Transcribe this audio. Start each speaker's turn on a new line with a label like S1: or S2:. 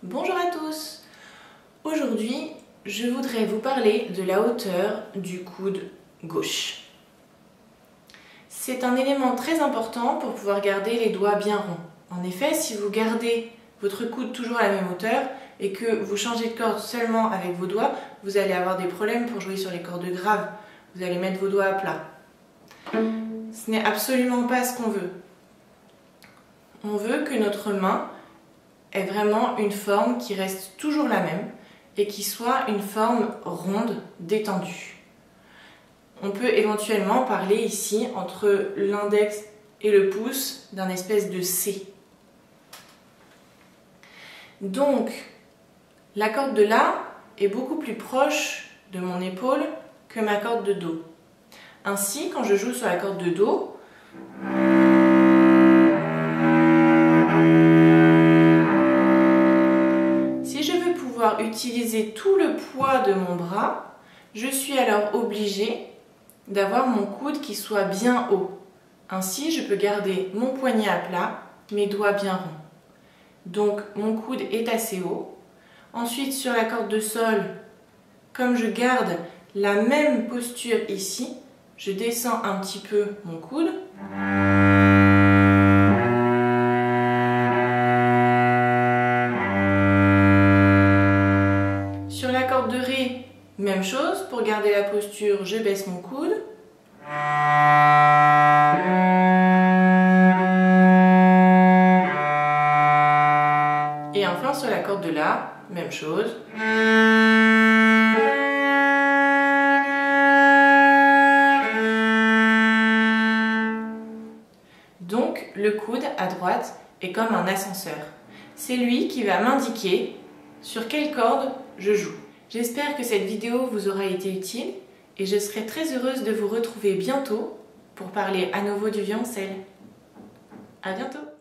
S1: Bonjour à tous. Aujourd'hui, je voudrais vous parler de la hauteur du coude gauche. C'est un élément très important pour pouvoir garder les doigts bien ronds. En effet, si vous gardez votre coude toujours à la même hauteur et que vous changez de corde seulement avec vos doigts, vous allez avoir des problèmes pour jouer sur les cordes graves. Vous allez mettre vos doigts à plat. Ce n'est absolument pas ce qu'on veut. On veut que notre main ait vraiment une forme qui reste toujours la même et qui soit une forme ronde, détendue. On peut éventuellement parler ici entre l'index et le pouce d'un espèce de C. Donc, la corde de La est beaucoup plus proche de mon épaule que ma corde de Do. Ainsi, quand je joue sur la corde de Do, si je veux pouvoir utiliser tout le poids de mon bras, je suis alors obligée d'avoir mon coude qui soit bien haut. Ainsi, je peux garder mon poignet à plat, mes doigts bien ronds. Donc, mon coude est assez haut. Ensuite, sur la corde de Sol, comme je garde la même posture ici, je descends un petit peu mon coude. Sur la corde de Ré, même chose. Pour garder la posture, je baisse mon coude. Et enfin, sur la corde de La, même chose. Donc, le coude à droite est comme un ascenseur. C'est lui qui va m'indiquer sur quelle corde je joue. J'espère que cette vidéo vous aura été utile et je serai très heureuse de vous retrouver bientôt pour parler à nouveau du violoncelle. À bientôt!